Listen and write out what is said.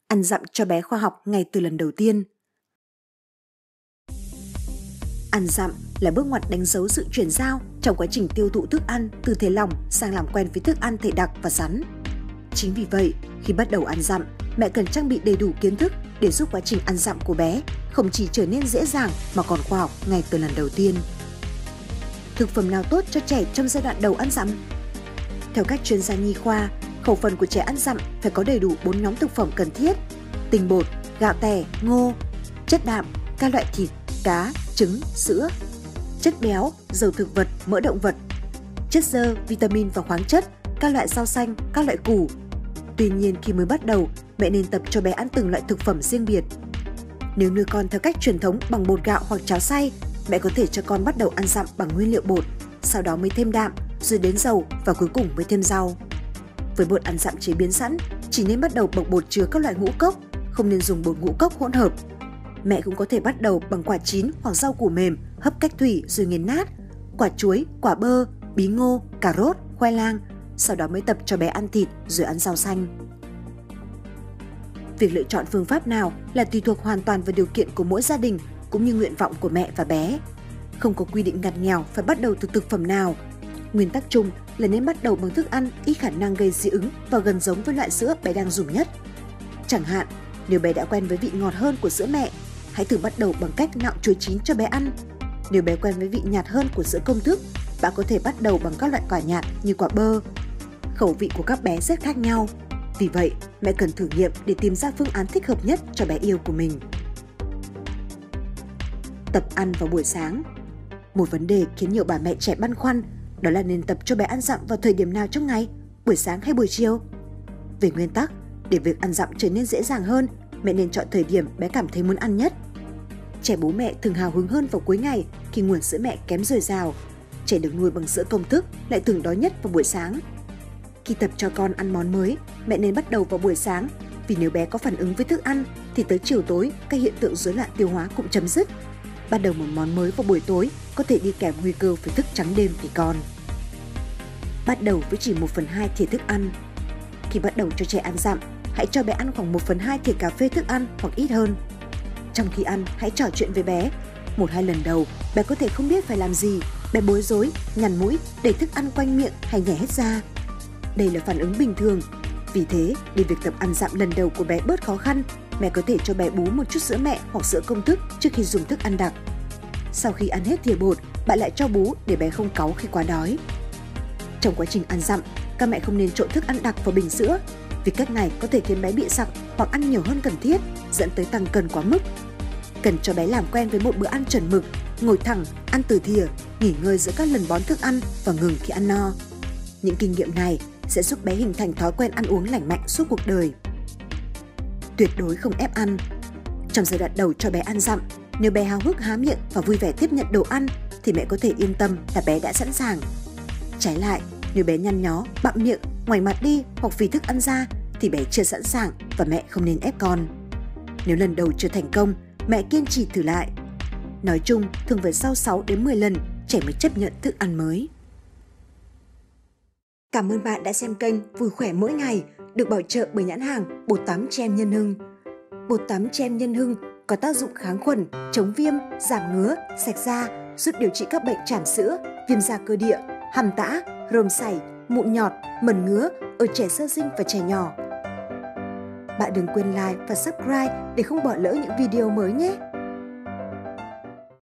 Ăn dặm cho bé khoa học ngay từ lần đầu tiên. Ăn dặm là bước ngoặt đánh dấu sự chuyển giao trong quá trình tiêu thụ thức ăn từ thể lỏng sang làm quen với thức ăn thể đặc và rắn. Chính vì vậy, khi bắt đầu ăn dặm, mẹ cần trang bị đầy đủ kiến thức để giúp quá trình ăn dặm của bé không chỉ trở nên dễ dàng mà còn khoa học ngay từ lần đầu tiên. Thực phẩm nào tốt cho trẻ trong giai đoạn đầu ăn dặm? Theo các chuyên gia nhi khoa, khẩu phần của trẻ ăn dặm phải có đầy đủ 4 nhóm thực phẩm cần thiết: tinh bột, gạo tẻ, ngô; chất đạm, các loại thịt, cá, trứng, sữa; chất béo, dầu thực vật, mỡ động vật; chất xơ, vitamin và khoáng chất, các loại rau xanh, các loại củ. Tuy nhiên, khi mới bắt đầu, mẹ nên tập cho bé ăn từng loại thực phẩm riêng biệt. Nếu nuôi con theo cách truyền thống bằng bột gạo hoặc cháo xay, mẹ có thể cho con bắt đầu ăn dặm bằng nguyên liệu bột, sau đó mới thêm đạm, rồi đến dầu và cuối cùng mới thêm rau. Với bột ăn dặm chế biến sẵn, chỉ nên bắt đầu bằng bột chứa các loại ngũ cốc, không nên dùng bột ngũ cốc hỗn hợp. Mẹ cũng có thể bắt đầu bằng quả chín hoặc rau củ mềm, hấp cách thủy rồi nghiền nát, quả chuối, quả bơ, bí ngô, cà rốt, khoai lang, sau đó mới tập cho bé ăn thịt rồi ăn rau xanh. Việc lựa chọn phương pháp nào là tùy thuộc hoàn toàn vào điều kiện của mỗi gia đình cũng như nguyện vọng của mẹ và bé. Không có quy định ngặt nghèo phải bắt đầu từ thực phẩm nào. Nguyên tắc chung là nên bắt đầu bằng thức ăn ít khả năng gây dị ứng và gần giống với loại sữa bé đang dùng nhất. Chẳng hạn, nếu bé đã quen với vị ngọt hơn của sữa mẹ, hãy thử bắt đầu bằng cách nạo chuối chín cho bé ăn. Nếu bé quen với vị nhạt hơn của sữa công thức, bạn có thể bắt đầu bằng các loại quả nhạt như quả bơ. Khẩu vị của các bé rất khác nhau. Vì vậy, mẹ cần thử nghiệm để tìm ra phương án thích hợp nhất cho bé yêu của mình. Tập ăn vào buổi sáng. Một vấn đề khiến nhiều bà mẹ trẻ băn khoăn đó là nên tập cho bé ăn dặm vào thời điểm nào trong ngày, buổi sáng hay buổi chiều. Về nguyên tắc, để việc ăn dặm trở nên dễ dàng hơn, mẹ nên chọn thời điểm bé cảm thấy muốn ăn nhất. Trẻ bú mẹ thường hào hứng hơn vào cuối ngày khi nguồn sữa mẹ kém dồi dào. Trẻ được nuôi bằng sữa công thức lại thường đói nhất vào buổi sáng. Khi tập cho con ăn món mới, mẹ nên bắt đầu vào buổi sáng, vì nếu bé có phản ứng với thức ăn thì tới chiều tối các hiện tượng rối loạn tiêu hóa cũng chấm dứt. Bắt đầu một món mới vào buổi tối có thể đi kèm nguy cơ phải thức trắng đêm vì con. Bắt đầu với chỉ 1/2 thìa thức ăn. Khi bắt đầu cho trẻ ăn dặm, hãy cho bé ăn khoảng 1/2 thìa cà phê thức ăn hoặc ít hơn. Trong khi ăn, hãy trò chuyện với bé. 1-2 lần đầu, bé có thể không biết phải làm gì, bé bối rối, nhằn mũi, để thức ăn quanh miệng hay nhè hết ra. Đây là phản ứng bình thường. Vì thế, để việc tập ăn dặm lần đầu của bé bớt khó khăn, mẹ có thể cho bé bú một chút sữa mẹ hoặc sữa công thức trước khi dùng thức ăn đặc. Sau khi ăn hết thìa bột, bạn lại cho bú để bé không cáu khi quá đói. Trong quá trình ăn dặm, các mẹ không nên trộn thức ăn đặc vào bình sữa, vì cách này có thể khiến bé bị sặc hoặc ăn nhiều hơn cần thiết, dẫn tới tăng cân quá mức. Cần cho bé làm quen với một bữa ăn chuẩn mực, ngồi thẳng, ăn từ thìa, nghỉ ngơi giữa các lần bón thức ăn và ngừng khi ăn no. Những kinh nghiệm này sẽ giúp bé hình thành thói quen ăn uống lành mạnh suốt cuộc đời. Tuyệt đối không ép ăn. Trong giai đoạn đầu cho bé ăn dặm, nếu bé háo hức há miệng và vui vẻ tiếp nhận đồ ăn thì mẹ có thể yên tâm là bé đã sẵn sàng. Trái lại, nếu bé nhăn nhó, bặm miệng, ngoảnh mặt đi hoặc vì thức ăn ra thì bé chưa sẵn sàng và mẹ không nên ép con. Nếu lần đầu chưa thành công, mẹ kiên trì thử lại. Nói chung, thường phải sau 6 đến 10 lần trẻ mới chấp nhận thức ăn mới. Cảm ơn bạn đã xem kênh Vui Khỏe Mỗi Ngày, được bảo trợ bởi nhãn hàng bột tắm Tre Nhân Hưng. Bột tắm Tre Nhân Hưng có tác dụng kháng khuẩn, chống viêm, giảm ngứa, sạch da, giúp điều trị các bệnh tràm sữa, viêm da cơ địa, hằn tã, rôm sảy, mụn nhọt, mẩn ngứa ở trẻ sơ sinh và trẻ nhỏ. Bạn đừng quên like và subscribe để không bỏ lỡ những video mới nhé!